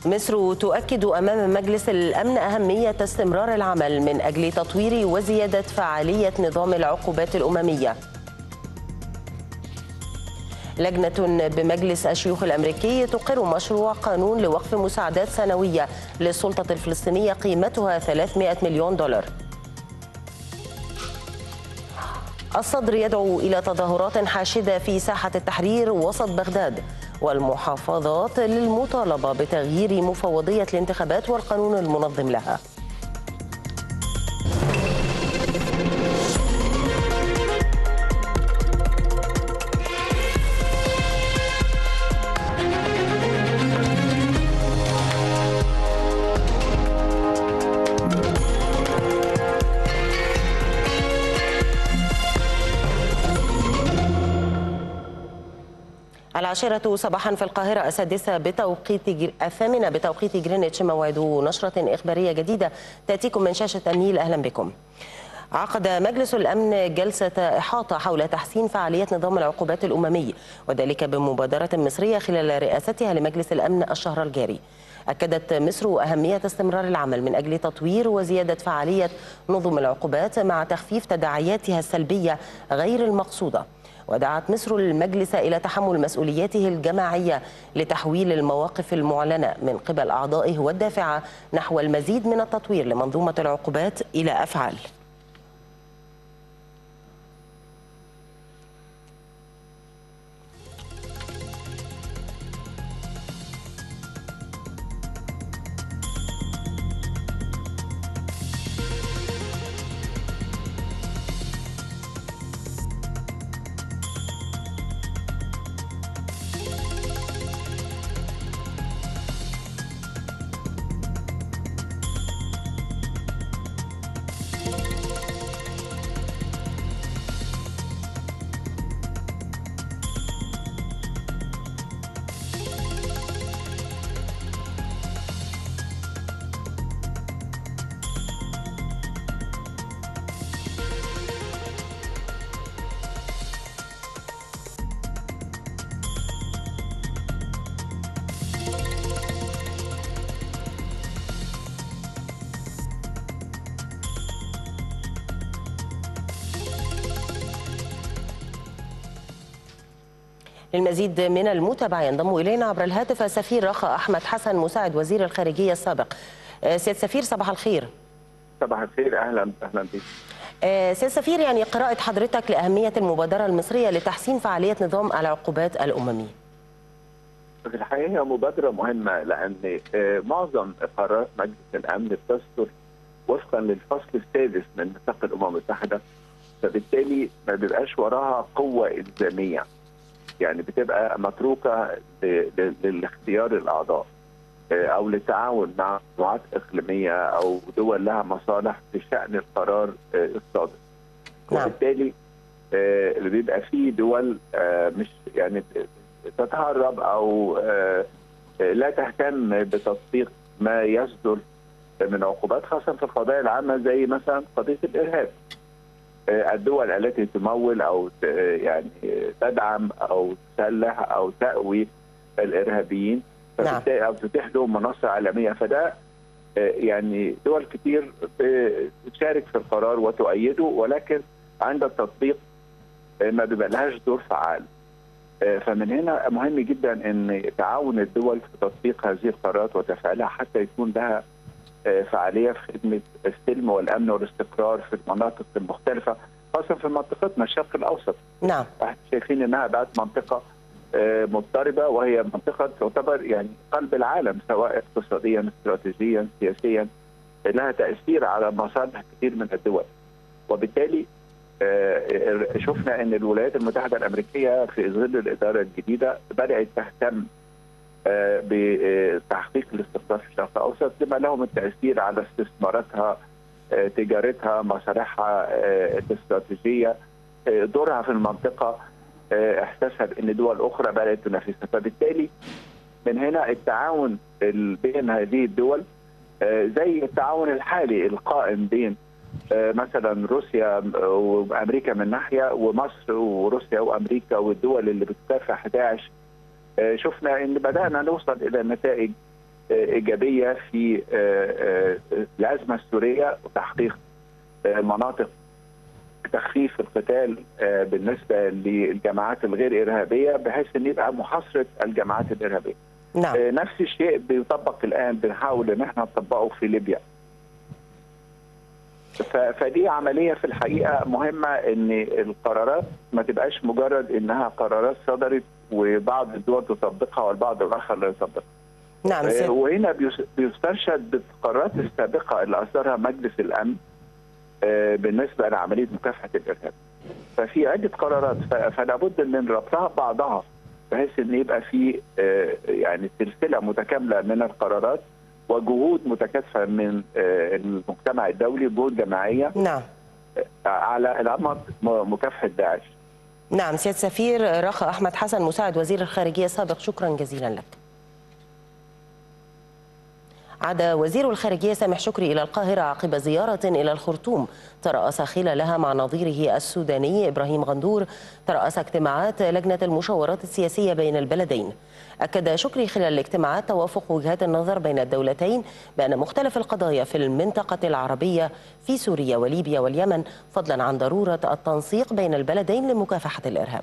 مصر تؤكد أمام مجلس الأمن أهمية استمرار العمل من أجل تطوير وزيادة فعالية نظام العقوبات الأممية. لجنة بمجلس الشيوخ الأمريكي تقر مشروع قانون لوقف مساعدات سنوية للسلطة الفلسطينية قيمتها 300 مليون دولار. الصدر يدعو إلى تظاهرات حاشدة في ساحة التحرير وسط بغداد والمحافظات للمطالبة بتغيير مفوضية الانتخابات والقانون المنظم لها. العاشرة صباحا في القاهرة، الثامنة بتوقيت جرينتش، موعد نشرة إخبارية جديدة تأتيكم من شاشة النيل. أهلا بكم. عقد مجلس الأمن جلسة إحاطة حول تحسين فعالية نظام العقوبات الأممي، وذلك بمبادرة مصرية خلال رئاستها لمجلس الأمن الشهر الجاري. أكدت مصر أهمية استمرار العمل من أجل تطوير وزيادة فعالية نظم العقوبات مع تخفيف تداعياتها السلبية غير المقصودة. ودعت مصر المجلس إلى تحمل مسؤولياته الجماعية لتحويل المواقف المعلنة من قبل أعضائه والدافعة نحو المزيد من التطوير لمنظومة العقوبات إلى أفعال. للمزيد من المتابعة ينضم إلينا عبر الهاتف السفير رخاء أحمد حسن مساعد وزير الخارجية السابق. سيد سفير، صباح الخير. صباح الخير، أهلا بك. سيد سفير، يعني قراءة حضرتك لأهمية المبادرة المصرية لتحسين فعالية نظام العقوبات الأممي. في الحقيقة هي مبادرة مهمة، لأن معظم قرارات مجلس الأمن بتصدر وفقا للفصل السادس من ميثاق الأمم المتحدة، فبالتالي ما بيبقاش وراها قوة إلزامية، يعني بتبقى متروكة للاختيار الأعضاء أو للتعاون مع مجموعات إقليمية أو دول لها مصالح في شأن القرار الصادر. وبالتالي بيبقى فيه دول مش يعني تتهرب أو لا تهتم بتطبيق ما يصدر من عقوبات، خاصة في القضايا العامة زي مثلا قضية الإرهاب. الدول التي تمول او يعني تدعم او تسلح او تأوي الارهابيين او تتيح لهم منصه عالميه، فده يعني دول كتير تشارك في القرار وتؤيده، ولكن عند التطبيق ما بيبقى لهاش دور فعال. فمن هنا مهم جدا ان تعاون الدول في تطبيق هذه القرارات وتفعيلها حتى يكون لها فعاليه في خدمه السلم والامن والاستقرار في المناطق المختلفه، خاصه في منطقتنا الشرق الاوسط. نعم. احنا شايفين انها بقت منطقه مضطربه، وهي منطقه تعتبر يعني قلب العالم، سواء اقتصاديا، استراتيجيا، سياسيا، لها تاثير على مصالح كثير من الدول. وبالتالي شفنا ان الولايات المتحده الامريكيه في ظل الاداره الجديده بدات تهتم بتحقيق الاستقرار في الشرق الاوسط، لما له من تاثير على استثماراتها، تجارتها، مصالحها الاستراتيجيه، دورها في المنطقه، احساسها بان دول اخرى بدات تنافسها. فبالتالي من هنا التعاون بين هذه الدول زي التعاون الحالي القائم بين مثلا روسيا وامريكا من ناحيه، ومصر وروسيا وامريكا والدول اللي بتكافح داعش. شفنا ان بدانا نوصل الى نتائج ايجابيه في الازمه السوريه وتحقيق مناطق تخفيف القتال بالنسبه للجماعات الغير ارهابيه، بحيث ان يبقى محاصره الجماعات الارهابيه. نعم. نفس الشيء بيطبق الان، بنحاول ان احنا نطبقه في ليبيا. فدي عمليه في الحقيقه مهمه، ان القرارات ما تبقاش مجرد انها قرارات صدرت وبعض الدول تطبقها والبعض الاخر لا يطبقها. نعم. وهنا بيسترشد بالقرارات السابقه اللي اصدرها مجلس الامن بالنسبه لعمليه مكافحه الارهاب. ففي عده قرارات، فلا بد من ربطها ببعضها بحيث ان يبقى في يعني سلسله متكامله من القرارات وجهود متكاتفه من المجتمع الدولي، جهود جماعيه نعم على نمط مكافحه داعش. نعم. سيادة السفير رخا أحمد حسن مساعد وزير الخارجية السابق، شكرا جزيلا لك. عاد وزير الخارجية سامح شكري إلى القاهرة عقب زيارة إلى الخرطوم ترأس خلالها مع نظيره السوداني إبراهيم غندور ترأس اجتماعات لجنة المشاورات السياسية بين البلدين. أكد شكري خلال الاجتماعات توافق وجهات النظر بين الدولتين بأن مختلف القضايا في المنطقة العربية في سوريا وليبيا واليمن، فضلا عن ضرورة التنسيق بين البلدين لمكافحة الإرهاب.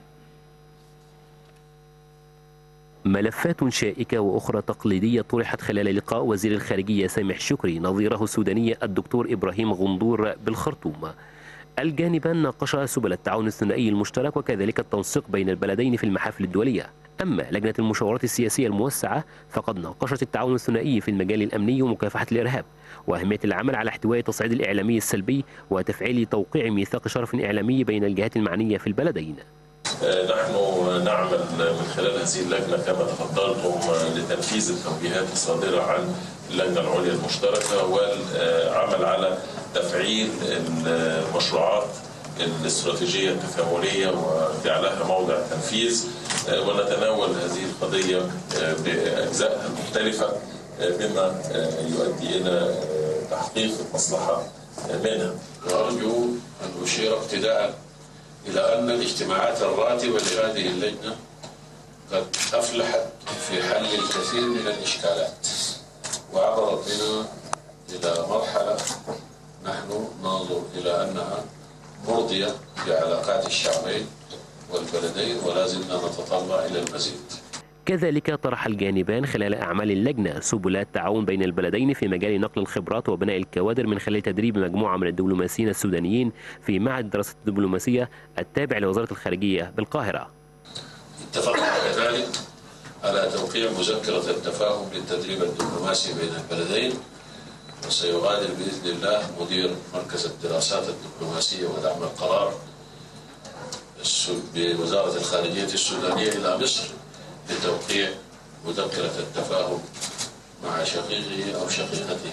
ملفات شائكة وأخرى تقليدية طرحت خلال لقاء وزير الخارجية سامح شكري نظيره السوداني الدكتور إبراهيم غندور بالخرطوم. الجانبان ناقشا سبل التعاون الثنائي المشترك وكذلك التنسيق بين البلدين في المحافل الدولية. أما لجنة المشاورات السياسية الموسعة فقد ناقشت التعاون الثنائي في المجال الأمني ومكافحة الإرهاب وأهمية العمل على احتواء التصعيد الإعلامي السلبي وتفعيل توقيع ميثاق شرف إعلامي بين الجهات المعنية في البلدين. نحن نعمل من خلال هذه اللجنة كما تفضلتم لتنفيذ التوجيهات الصادرة عن اللجنة العليا المشتركة والعمل على تفعيل المشروعات الاستراتيجية التكاملية وجعلها موضع تنفيذ، ونتناول هذه القضية بأجزائها المختلفة بما يؤدي إلى تحقيق المصلحة منها. وأرجو أن أشير ابتداء إلى أن الاجتماعات الراتبة لهذه اللجنة قد أفلحت في حل الكثير من الإشكالات وعبرت بنا إلى مرحلة نحن ننظر إلى أنها مرضية لعلاقات الشعبين والبلدين، ولا زلنا نتطلع إلى المزيد. كذلك طرح الجانبان خلال أعمال اللجنة سبل التعاون بين البلدين في مجال نقل الخبرات وبناء الكوادر من خلال تدريب مجموعة من الدبلوماسيين السودانيين في معهد دراسة الدبلوماسية التابع لوزارة الخارجية بالقاهرة. اتفقنا كذلك على توقيع مذكرة التفاهم للتدريب الدبلوماسي بين البلدين، وسيغادر بإذن الله مدير مركز الدراسات الدبلوماسية ودعم القرار بوزارة الخارجية السودانية إلى مصر لتوقيع مذكرة التفاهم مع شقيقه أو شقيقته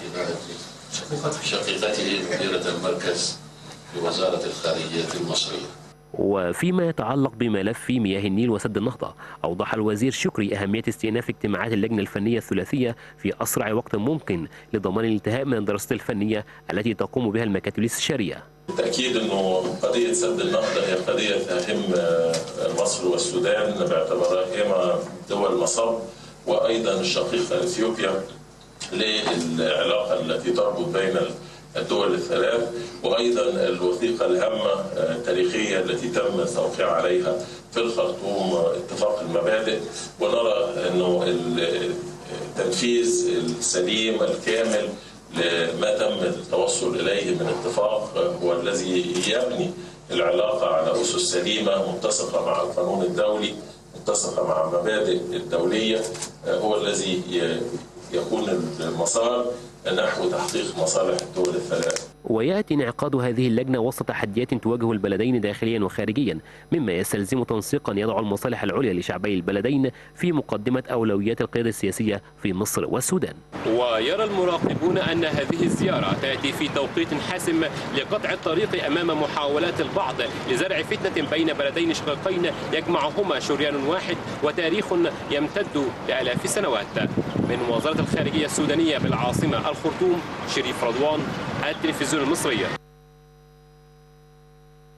مديرة المركز بوزارة الخارجية المصرية. وفيما يتعلق بملف مياه النيل وسد النهضة، أوضح الوزير شكري أهمية استئناف اجتماعات اللجنة الفنية الثلاثية في أسرع وقت ممكن لضمان الانتهاء من الدراسات الفنية التي تقوم بها المكاتب الاستشارية. بالتأكيد أنه قضية سد النهضة هي قضية تهم مصر والسودان باعتبارهما دول مصب، وأيضا الشقيقة إثيوبيا للعلاقة التي تربط بين الدول الثلاث، وأيضا الوثيقة الهامة التاريخية التي تم التوقيع عليها في الخرطوم اتفاق المبادئ. ونرى أنه التنفيذ السليم الكامل لما تم التوصل إليه من اتفاق هو الذي يبني العلاقة على أسس سليمة متسقة مع القانون الدولي، متسقة مع المبادئ الدولية، هو الذي يكون المسار نحو تحقيق مصالح الدول الثلاث. ويأتي انعقاد هذه اللجنة وسط تحديات تواجه البلدين داخليا وخارجيا، مما يستلزم تنسيقا يضع المصالح العليا لشعبي البلدين في مقدمة أولويات القيادة السياسية في مصر والسودان. ويرى المراقبون أن هذه الزيارة تأتي في توقيت حاسم لقطع الطريق أمام محاولات البعض لزرع فتنة بين بلدين شقيقين يجمعهما شريان واحد وتاريخ يمتد لآلاف السنوات. من وزارة الخارجية السودانية بالعاصمة الخرطوم، شريف رضوان، التلفزيون المصري.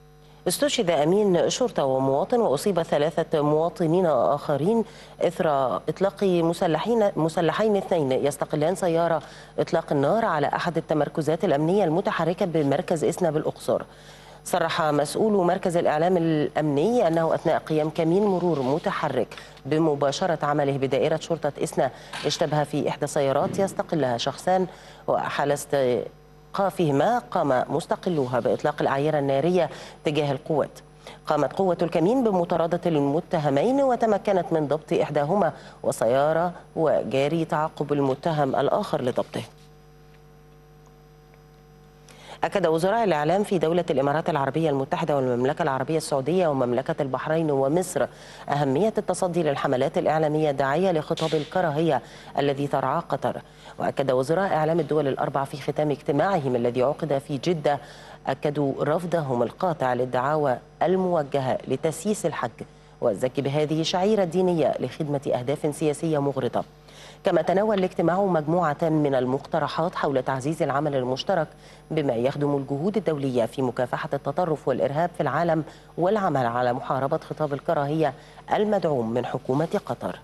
استشهد أمين شرطة ومواطن وأصيب 3 مواطنين آخرين إثر إطلاق مسلحين 2 يستقلان سيارة إطلاق النار على أحد التمركزات الأمنية المتحركة بمركز إسنا بالأقصر. صرح مسؤول مركز الإعلام الأمني أنه أثناء قيام كمين مرور متحرك بمباشرة عمله بدائرة شرطة إسنا اشتبه في إحدى السيارات يستقلها شخصان، وحال استيقافهما قام مستقلوها بإطلاق الأعيرة النارية تجاه القوات. قامت قوة الكمين بمطاردة المتهمين وتمكنت من ضبط إحداهما وسيارة، وجاري تعقب المتهم الآخر لضبطه. أكد وزراء الإعلام في دولة الإمارات العربية المتحدة والمملكة العربية السعودية ومملكة البحرين ومصر أهمية التصدي للحملات الإعلامية الداعية لخطاب الكراهية الذي ترعاه قطر. وأكد وزراء إعلام الدول الأربع في ختام اجتماعهم الذي عقد في جدة أكدوا رفضهم القاطع للدعاوى الموجهة لتسييس الحج والزكي بهذه الشعيرة الدينية لخدمة أهداف سياسية مغرضة. كما تناول الاجتماع مجموعة من المقترحات حول تعزيز العمل المشترك بما يخدم الجهود الدولية في مكافحة التطرف والإرهاب في العالم والعمل على محاربة خطاب الكراهية المدعوم من حكومة قطر.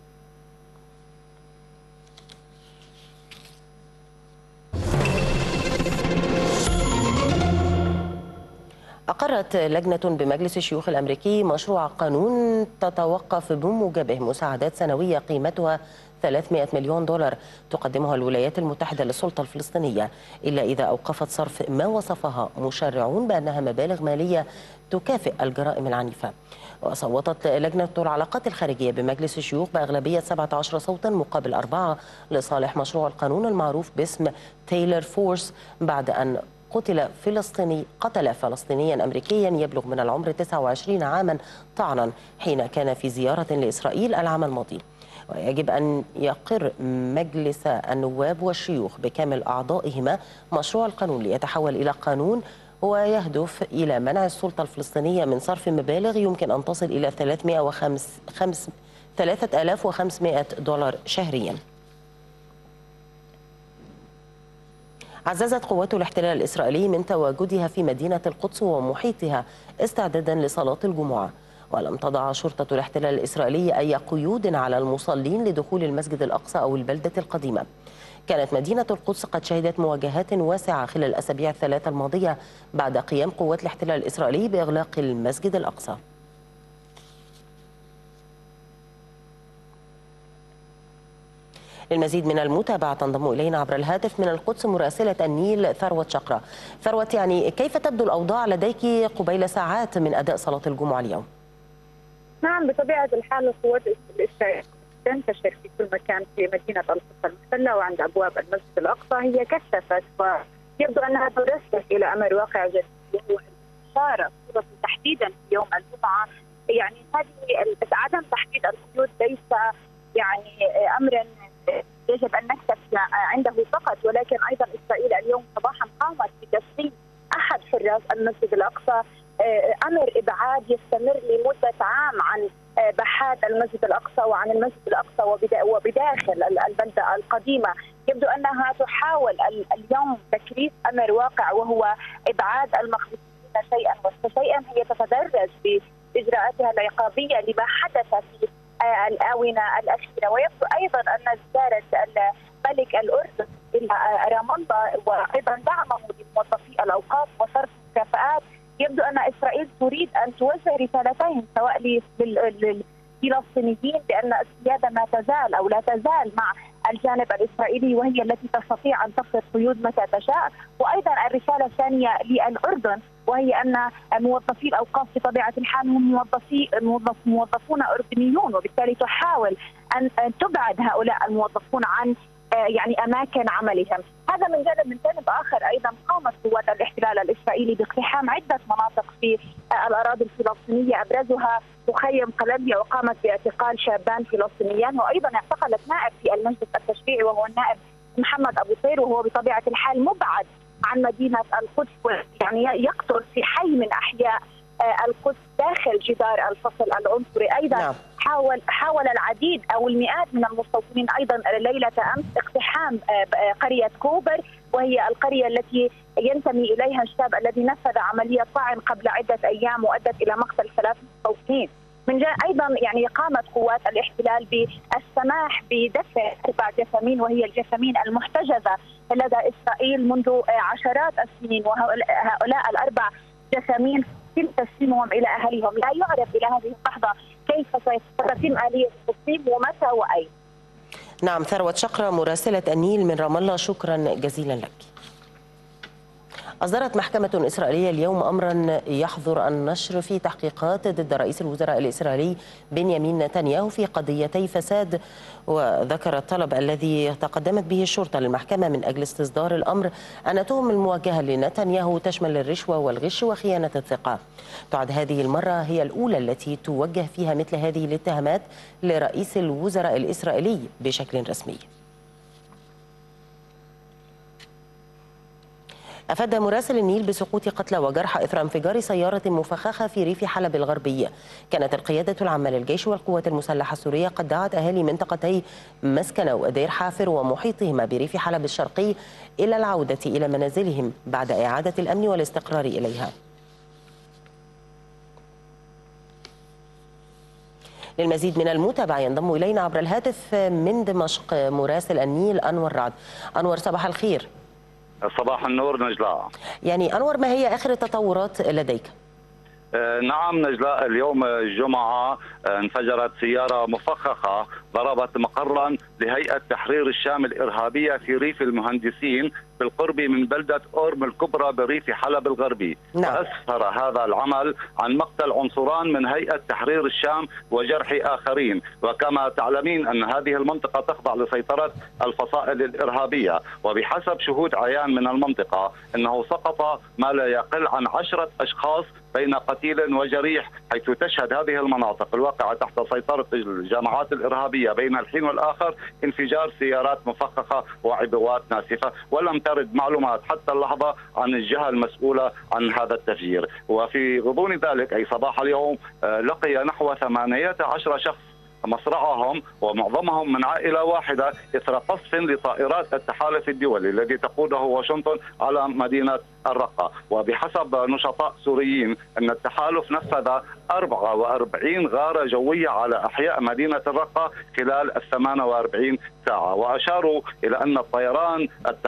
أقرت لجنة بمجلس الشيوخ الأمريكي مشروع قانون تتوقف بموجبه مساعدات سنوية قيمتها 300 مليون دولار تقدمها الولايات المتحدة للسلطة الفلسطينية، إلا إذا أوقفت صرف ما وصفها مشرعون بأنها مبالغ مالية تكافئ الجرائم العنيفة. وصوتت لجنة العلاقات الخارجية بمجلس الشيوخ بأغلبية 17 صوتا مقابل 4 لصالح مشروع القانون المعروف باسم تايلر فورس، بعد أن قتل فلسطينيا أمريكيا يبلغ من العمر 29 عاما طعنا حين كان في زيارة لإسرائيل العام الماضي. ويجب أن يقر مجلس النواب والشيوخ بكامل أعضائهما مشروع القانون ليتحول إلى قانون ويهدف إلى منع السلطة الفلسطينية من صرف مبالغ يمكن أن تصل إلى 3500 دولار شهريا. عززت قوات الاحتلال الإسرائيلي من تواجدها في مدينة القدس ومحيطها استعدادا لصلاة الجمعة، ولم تضع شرطة الاحتلال الإسرائيلي أي قيود على المصلين لدخول المسجد الأقصى أو البلدة القديمة. كانت مدينة القدس قد شهدت مواجهات واسعة خلال الأسابيع الثلاثة الماضية بعد قيام قوات الاحتلال الإسرائيلي بإغلاق المسجد الأقصى. للمزيد من المتابعة تنضم إلينا عبر الهاتف من القدس مراسلة النيل ثروت شقرة. ثروت، يعني كيف تبدو الأوضاع لديك قبيل ساعات من أداء صلاة الجمعة اليوم؟ نعم، بطبيعة الحال القوات الإسرائيلية تنتشر في كل مكان في مدينة القدس المحتلة وعند أبواب المسجد الأقصى. هي كثفت ويبدو أنها ترسخ إلى أمر واقع جديد وهو الإشارة تحديدا في يوم الجمعة. يعني هذه عدم تحديد القيود ليس يعني أمرا يجب أن نكتفي عنده فقط، ولكن أيضا إسرائيل اليوم صباحا قامت بتسليم أحد حراس المسجد الأقصى أمر إبعاد يستمر لمدة عام عن باحات المسجد الأقصى وعن المسجد الأقصى وبداخل البلدة القديمة. يبدو أنها تحاول اليوم تكريس أمر واقع وهو إبعاد المقدسين شيئا وشيئا. هي تتدرج بإجراءاتها العقابية لما حدث في الآونة الأخيرة. ويبدو أيضا أن زيارة الملك الأردن إلى رام الله وأيضا دعمه لموظفي الأوقاف وصرف مكافآت، يبدو أن إسرائيل تريد أن توجه رسالتين سواء للفلسطينيين بأن السيادة ما تزال أو لا تزال مع الجانب الإسرائيلي وهي التي تستطيع أن تفرض قيود متى تشاء، وأيضا الرسالة الثانية للأردن وهي أن موظفي الأوقاف بطبيعة الحال هم موظفون أردنيون، وبالتالي تحاول أن تبعد هؤلاء الموظفون عن يعني أماكن عملهم. هذا من جانب. من جانب آخر أيضا قامت قوات الاحتلال الإسرائيلي باقتحام عدة مناطق في الأراضي الفلسطينية أبرزها مخيم قلبية، وقامت باعتقال شابان فلسطينيان، وأيضا اعتقلت نائب في المجلس التشريعي وهو النائب محمد أبو طير، وهو بطبيعة الحال مبعد عن مدينة القدس، يعني يقتل في حي من أحياء القدس داخل جدار الفصل العنصري. أيضا حاول العديد أو المئات من المستوطنين أيضا ليلة أمس اقتحام قرية كوبر، وهي القرية التي ينتمي إليها الشاب الذي نفذ عملية طعن قبل عدة أيام وأدت إلى مقتل 3 مستوطنين. أيضا يعني قامت قوات الاحتلال بالسماح بدفع 4 جثامين، وهي الجثامين المحتجزة لدى إسرائيل منذ عشرات السنين، وهؤلاء ال4 جثامين يتم تسليمهم إلى أهلهم. لا يعرف إلى هذه اللحظة كيف ستتم آلية التسليم ومتى وأين. نعم، ثروت شقرة مراسلة النيل من رام الله، شكرا جزيلا لك. أصدرت محكمة إسرائيلية اليوم أمرا يحظر النشر في تحقيقات ضد رئيس الوزراء الإسرائيلي بنيامين نتنياهو في قضيتي فساد. وذكر الطلب الذي تقدمت به الشرطة للمحكمة من أجل استصدار الأمر أن التهم الموجهة لنتنياهو تشمل الرشوة والغش وخيانة الثقة. تعد هذه المرة هي الأولى التي توجه فيها مثل هذه الاتهامات لرئيس الوزراء الإسرائيلي بشكل رسمي. أفاد مراسل النيل بسقوط قتلى وجرحى إثر انفجار سيارة مفخخة في ريف حلب الغربية. كانت القيادة العامة للجيش والقوات المسلحة السورية قد دعت أهالي منطقتي مسكنة ودير حافر ومحيطهما بريف حلب الشرقي إلى العودة إلى منازلهم بعد إعادة الأمن والاستقرار إليها. للمزيد من المتابعة ينضم إلينا عبر الهاتف من دمشق مراسل النيل أنور رعد. أنور، صباح الخير. صباح النور نجلاء. يعني أنور، ما هي آخر التطورات لديك؟ نعم نجلاء، اليوم الجمعة انفجرت سيارة مفخخة ضربت مقرا لهيئة تحرير الشام الإرهابية في ريف المهندسين بالقرب من بلدة أورم الكبرى بريف حلب الغربي. نعم. وأسفر هذا العمل عن مقتل عنصران من هيئة تحرير الشام وجرح آخرين. وكما تعلمين أن هذه المنطقة تخضع لسيطرة الفصائل الإرهابية، وبحسب شهود عيان من المنطقة أنه سقط ما لا يقل عن 10 أشخاص بين قتيل وجريح، حيث تشهد هذه المناطق الواقعة تحت سيطرة الجماعات الإرهابية بين الحين والآخر انفجار سيارات مفخخة وعبوات ناسفة، ولم ترد معلومات حتى اللحظة عن الجهة المسؤولة عن هذا التفجير. وفي غضون ذلك أي صباح اليوم لقي نحو 18 شخص مصرعهم ومعظمهم من عائلة واحدة إثر قصف لطائرات التحالف الدولي الذي تقوده واشنطن على مدينة الرقة. وبحسب نشطاء سوريين أن التحالف نفذ 44 غارة جوية على أحياء مدينة الرقة خلال 48 ساعة. وأشاروا إلى أن طيران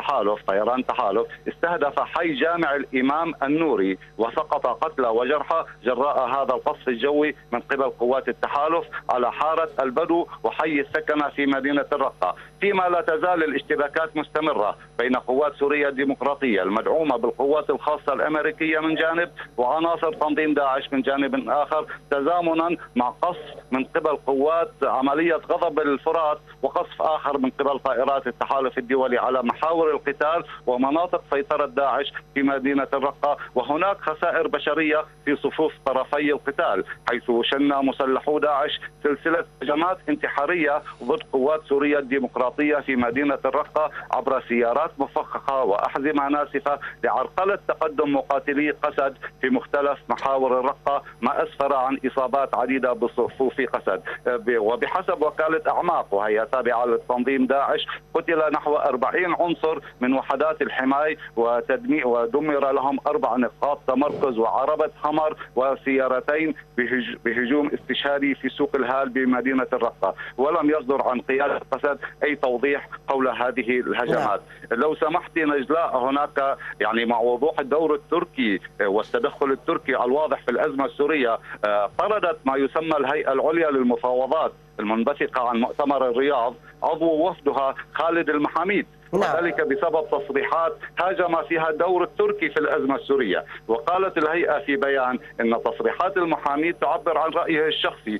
تحالف استهدف حي جامع الإمام النوري وسقط قتلى وجرحى جراء هذا القصف الجوي من قبل قوات التحالف على حارة البدو وحي السكنة في مدينة الرقة. فيما لا تزال الاشتباكات مستمرة بين قوات سوريا الديمقراطية المدعومة بالقوات الخاصة الأمريكية من جانب وعناصر تنظيم داعش من جانب آخر، تزامنا مع قصف من قبل قوات عملية غضب الفرات وقصف آخر من قبل طائرات التحالف الدولي على محاور القتال ومناطق سيطرة داعش في مدينة الرقة. وهناك خسائر بشرية في صفوف طرفي القتال، حيث شن مسلحو داعش سلسلة هجمات انتحارية ضد قوات سوريا الديمقراطية في مدينة الرقة عبر سيارات مفخخة وأحزمة ناسفة لعرقلة تقدم مقاتلي قسد في مختلف محاور الرقة، ما أسفر عن إصابات عديدة بصفوف قسد. وبحسب وكالة أعماق وهي تابعة للتنظيم داعش قتل نحو 40 عنصر من وحدات الحماية ودمر لهم 4 نقاط تمركز وعربة حمر وسيارتين بهجوم استشهادي في سوق الهال بمدينة الرقة. ولم يصدر عن قيادة قسد أي توضيح حول هذه الهجمات. لو سمحتي نجلاء، هناك يعني مع وضوح الدور التركي والتدخل التركي الواضح في الأزمة السورية، طردت ما يسمى الهيئة العليا للمفاوضات المنبثقة عن مؤتمر الرياض عضو وفدها خالد المحاميد، وذلك بسبب تصريحات هاجم فيها الدور التركي في الأزمة السورية. وقالت الهيئة في بيان أن تصريحات المحامي تعبر عن رأيه الشخصي.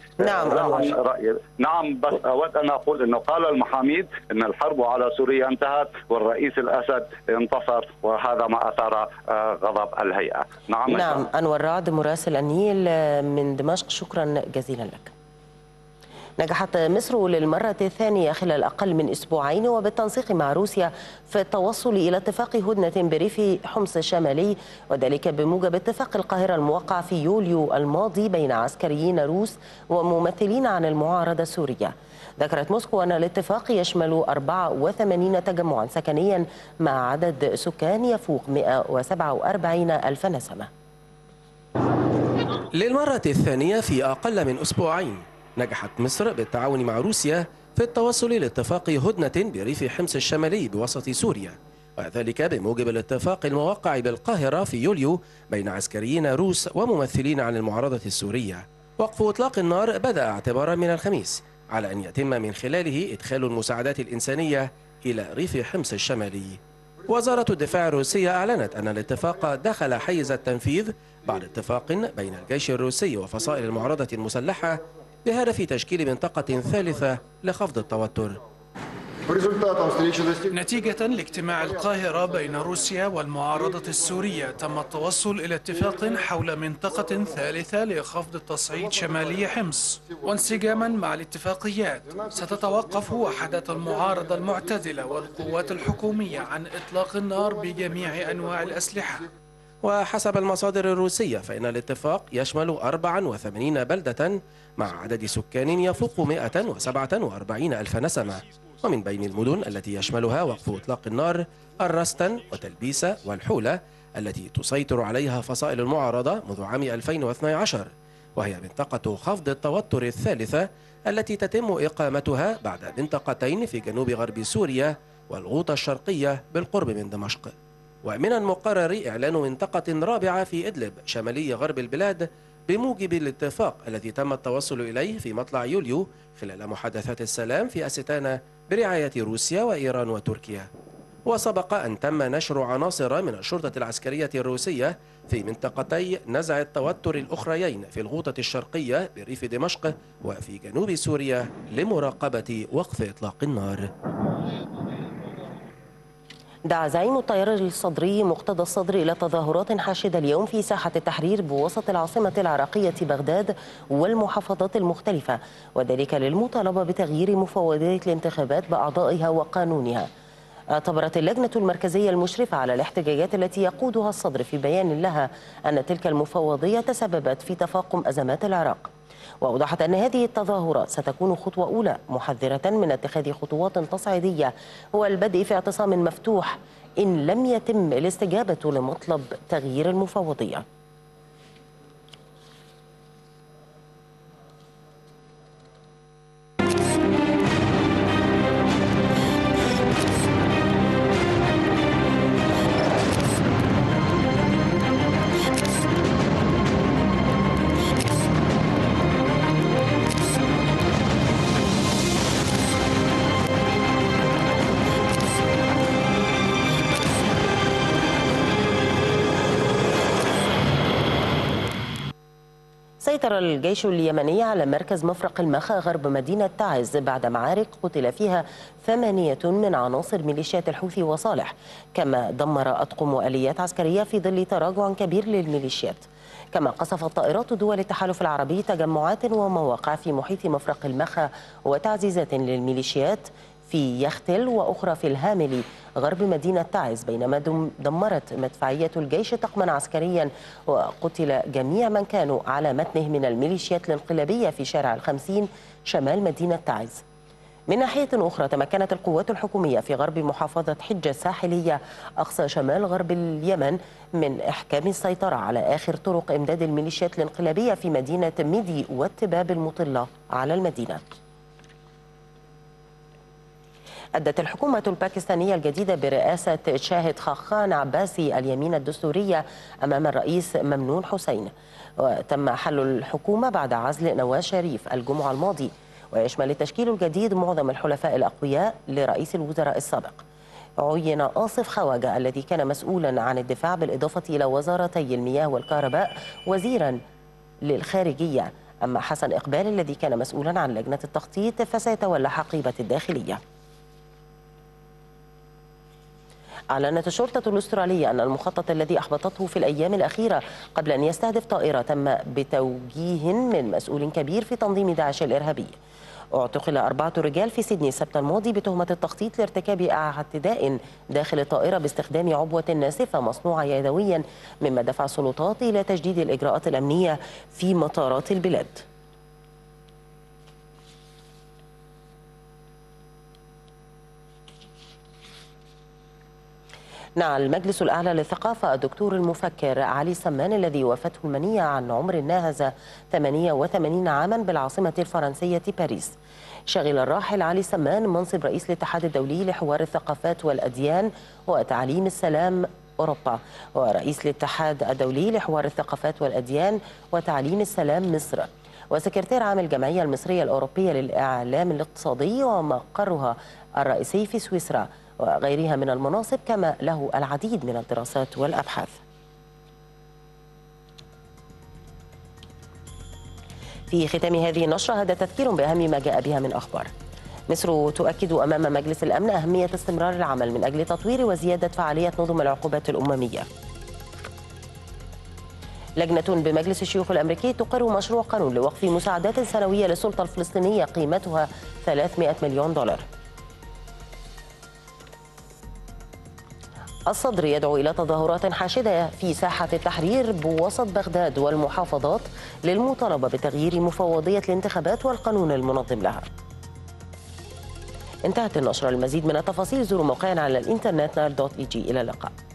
نعم بس أود أن أقول أنه قال المحاميد أن الحرب على سوريا انتهت والرئيس الأسد انتصر، وهذا ما أثار غضب الهيئة. نعم أنور رعد مراسل النيل من دمشق، شكرا جزيلا لك. نجحت مصر للمرة الثانية خلال أقل من أسبوعين وبالتنسيق مع روسيا في التوصل إلى اتفاق هدنة بريف حمص الشمالي، وذلك بموجب اتفاق القاهرة الموقع في يوليو الماضي بين عسكريين روس وممثلين عن المعارضة السورية. ذكرت موسكو أن الاتفاق يشمل 84 تجمعا سكنيا مع عدد سكان يفوق 147 ألف نسمة. للمرة الثانية في أقل من أسبوعين نجحت مصر بالتعاون مع روسيا في التوصل لاتفاق هدنة بريف حمص الشمالي بوسط سوريا، وذلك بموجب الاتفاق الموقع بالقاهرة في يوليو بين عسكريين روس وممثلين عن المعارضة السورية. وقف إطلاق النار بدأ اعتبارا من الخميس، على أن يتم من خلاله إدخال المساعدات الإنسانية إلى ريف حمص الشمالي. وزارة الدفاع الروسية أعلنت أن الاتفاق دخل حيز التنفيذ بعد اتفاق بين الجيش الروسي وفصائل المعارضة المسلحة بهدف تشكيل منطقة ثالثة لخفض التوتر. نتيجة لاجتماع القاهرة بين روسيا والمعارضة السورية، تم التوصل إلى اتفاق حول منطقة ثالثة لخفض التصعيد شمالي حمص. وانسجاما مع الاتفاقيات ستتوقف وحدات المعارضة المعتدلة والقوات الحكومية عن إطلاق النار بجميع أنواع الأسلحة. وحسب المصادر الروسية فإن الاتفاق يشمل 84 بلدة مع عدد سكان يفوق 147 ألف نسمة، ومن بين المدن التي يشملها وقف إطلاق النار الرستن وتلبيسة والحولة التي تسيطر عليها فصائل المعارضة منذ عام 2012، وهي منطقة خفض التوتر الثالثة التي تتم إقامتها بعد منطقتين في جنوب غرب سوريا والغوطة الشرقية بالقرب من دمشق. ومن المقرر إعلان منطقة رابعة في إدلب شمالي غرب البلاد بموجب الاتفاق الذي تم التوصل إليه في مطلع يوليو خلال محادثات السلام في أستانا برعاية روسيا وإيران وتركيا. وسبق أن تم نشر عناصر من الشرطة العسكرية الروسية في منطقتي نزع التوتر الأخريين في الغوطة الشرقية بريف دمشق وفي جنوب سوريا لمراقبة وقف إطلاق النار. دعا زعيم التيار الصدري مقتدى الصدر إلى تظاهرات حاشدة اليوم في ساحة التحرير بوسط العاصمة العراقية بغداد والمحافظات المختلفة، وذلك للمطالبة بتغيير مفوضية الانتخابات بأعضائها وقانونها. اعتبرت اللجنة المركزية المشرفة على الاحتجاجات التي يقودها الصدر في بيان لها أن تلك المفوضية تسببت في تفاقم أزمات العراق، وأوضحت أن هذه التظاهرات ستكون خطوة أولى محذرة من اتخاذ خطوات تصعيدية والبدء في اعتصام مفتوح إن لم يتم الاستجابة لمطلب تغيير المفوضية. سيطر الجيش اليمني على مركز مفرق المخا غرب مدينة تعز بعد معارك قتل فيها 8 من عناصر ميليشيات الحوثي وصالح، كما دمر أطقم وآليات عسكرية في ظل تراجع كبير للميليشيات. كما قصفت طائرات دول التحالف العربي تجمعات ومواقع في محيط مفرق المخا وتعزيزات للميليشيات في يختل وأخرى في الهاملي غرب مدينة تعز، بينما دمرت مدفعية الجيش طقما عسكريا وقتل جميع من كانوا على متنه من الميليشيات الانقلابية في شارع ال50 شمال مدينة تعز. من ناحية أخرى تمكنت القوات الحكومية في غرب محافظة حجة الساحلية أقصى شمال غرب اليمن من إحكام السيطرة على آخر طرق إمداد الميليشيات الانقلابية في مدينة ميدي والتباب المطلة على المدينة. أدت الحكومة الباكستانية الجديدة برئاسة شاهد خاقان عباسي اليمين الدستورية أمام الرئيس ممنون حسين، وتم حل الحكومة بعد عزل نواز شريف الجمعة الماضي، ويشمل التشكيل الجديد معظم الحلفاء الأقوياء لرئيس الوزراء السابق. عين آصف خواجة الذي كان مسؤولا عن الدفاع بالإضافة إلى وزارتي المياه والكهرباء وزيرا للخارجية، أما حسن إقبال الذي كان مسؤولا عن لجنة التخطيط فسيتولى حقيبة الداخلية. أعلنت الشرطة الأسترالية أن المخطط الذي أحبطته في الأيام الأخيرة قبل أن يستهدف طائرة تم بتوجيه من مسؤول كبير في تنظيم داعش الإرهابي. اعتقل 4 رجال في سيدني السبت الماضي بتهمة التخطيط لارتكاب اعتداء داخل الطائرة باستخدام عبوة ناسفة مصنوعة يدويا، مما دفع السلطات إلى تجديد الإجراءات الأمنية في مطارات البلاد. نعى المجلس الأعلى للثقافة الدكتور المفكر علي سمان الذي وافته المنية عن عمر ناهز 88 عاما بالعاصمة الفرنسية باريس. شغل الراحل علي سمان منصب رئيس الاتحاد الدولي لحوار الثقافات والأديان وتعليم السلام أوروبا، ورئيس الاتحاد الدولي لحوار الثقافات والأديان وتعليم السلام مصر، وسكرتير عام الجمعية المصرية الأوروبية للإعلام الاقتصادي ومقرها الرئيسي في سويسرا، وغيرها من المناصب، كما له العديد من الدراسات والأبحاث. في ختام هذه النشرة هذا تذكير بأهم ما جاء بها من أخبار. مصر تؤكد أمام مجلس الأمن أهمية استمرار العمل من أجل تطوير وزيادة فعالية نظم العقوبات الأممية. لجنة بمجلس الشيوخ الأمريكي تقر مشروع قانون لوقف مساعدات سنوية للسلطة الفلسطينية قيمتها 300 مليون دولار. الصدر يدعو إلى تظاهرات حاشدة في ساحة التحرير بوسط بغداد والمحافظات للمطالبة بتغيير مفوضية الانتخابات والقانون المنظم لها. انتهت النشرة. المزيد من التفاصيل زوروا موقعنا على الإنترنت nile.eg. إلى اللقاء.